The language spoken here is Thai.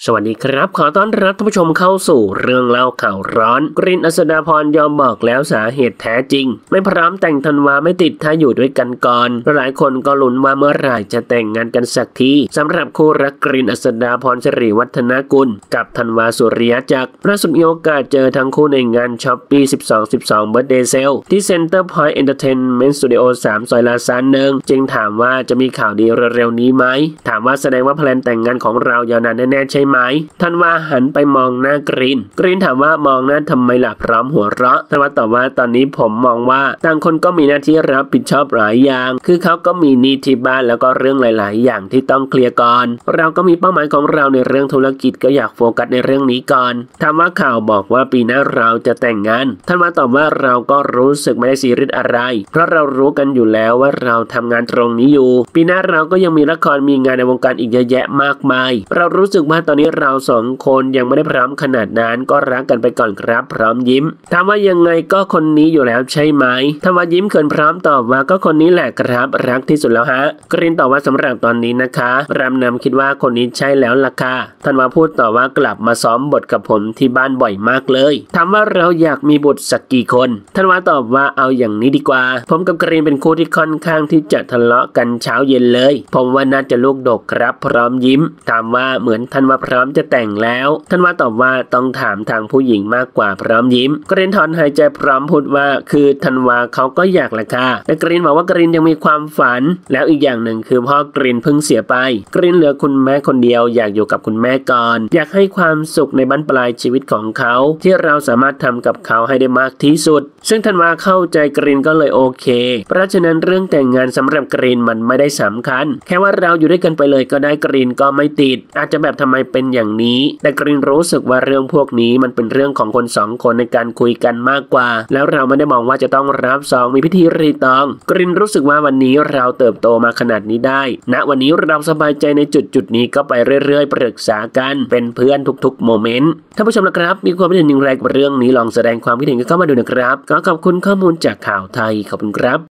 สวัสดีครับขอต้อนรับท่านผู้ชมเข้าสู่เรื่องเล่าข่าวร้อนกรีนอัศดาพรยอมบอกแล้วสาเหตุแท้จริงไม่พร้อมแต่งธันวาไม่ติดถ้าอยู่ด้วยกันก่อนหลายคนก็ลุ้นว่าเมื่อไหร่จะแต่งงานกันสักทีสำหรับคู่รักกรีนอัศดาพรสิริวัฒนกุลกับธันวาสุริยจักรล่าสุดมีโอกาสเจอทั้งคู่ในงานช้อปปี้12 Birthday Sale ที่เซ็นเตอร์พอยต์เอนเตอร์เทนเมนต์สตูดิโอ3ซอยลาซานเนืองจึงถามว่าจะมีข่าวดีเร็วๆนี้ไหมถามว่าแสดงว่าแพลนแต่งงานของเรายาวนานแน่ๆใช่ไหมธันวาหันไปมองหน้ากรีนถามว่ามองหน้าทำไมล่ะพร้อมหัวเราะธันวาตอบว่าตอนนี้ผมมองว่าต่างคนก็มีหน้าที่รับผิดชอบหลายอย่างคือเขาก็มีหนี้ที่บ้านแล้วก็เรื่องหลายๆอย่างที่ต้องเคลียร์ก่อนเราก็มีเป้าหมายของเราในเรื่องธุรกิจก็อยากโฟกัสในเรื่องนี้ก่อนถามว่าข่าวบอกว่าปีหน้าเราจะแต่งงานธันวาตอบว่าเราก็รู้สึกไม่ได้ซีเรียสอะไรเพราะเรารู้กันอยู่แล้วว่าเราทำงานตรงนี้อยู่ปีหน้าเราก็ยังมีละครมีงานในวงการอีกเยอะแยะมากมายเรารู้สึกว่าตอนนี้เราสองคนยังไม่ได้พร้อมขนาดนั้นก็รักกันไปก่อนครับพร้อมยิ้มถามว่ายังไงก็คนนี้อยู่แล้วใช่ไหมธันวายิ้มเขินพร้อมตอบว่าก็คนนี้แหละครับรักที่สุดแล้วฮะกรีนตอบว่าสำหรับตอนนี้นะคะรำนำคิดว่าคนนี้ใช่แล้วล่ะค่ะธันวาพูดต่อว่ากลับมาซ้อมบทกับผมที่บ้านบ่อยมากเลยถามว่าเราอยากมีบุตรสักกี่คนธันวาตอบว่าเอาอย่างนี้ดีกว่าผมกับกรีนเป็นคู่ที่ค่อนข้างที่จะทะเลาะกันเช้าเย็นเลยผมว่าน่าจะลูกดกครับพร้อมยิ้มถามว่าเหมือนธันวาพร้อมจะแต่งแล้วธันวาตอบว่าต้องถามทางผู้หญิงมากกว่าพร้อมยิ้มกรีนถอนหายใจพร้อมพูดว่าคือธันวาเขาก็อยากแหละค่ะแต่กรีนบอกว่ากรีนยังมีความฝันแล้วอีกอย่างหนึ่งคือพ่อกรีนเพิ่งเสียไปกรีนเหลือคุณแม่คนเดียวอยากอยู่กับคุณแม่ก่อนอยากให้ความสุขในบั้นปลายชีวิตของเขาที่เราสามารถทำกับเขาให้ได้มากที่สุดซึ่งธันวาเข้าใจกรีนก็เลยโอเคเพราะฉะนั้นเรื่องแต่งงานสำหรับกรีนมันไม่ได้สำคัญแค่ว่าเราอยู่ด้วยกันไปเลยก็ได้กรีนก็ไม่ติดอาจจะแบบทำไมเป็นอย่างนี้แต่กรีนรู้สึกว่าเรื่องพวกนี้มันเป็นเรื่องของคนสองคนในการคุยกันมากกว่าแล้วเราไม่ได้มองว่าจะต้องรับซองมีพิธีรีตองกรีนรู้สึกว่าวันนี้เราเติบโตมาขนาดนี้ได้ณวันนี้เราสบายใจในจุดนี้ก็ไปเรื่อยๆปรึกษากันเป็นเพื่อนทุกๆโมเมนต์ท่านผู้ชมนะครับมีความคิดเห็นอย่างไรกับเรื่องนี้ลองแสดงความคิดเห็นกันเข้ามาดูนะครับก็ขอบคุณข้อมูลจากข่าวไทยขอบคุณครับ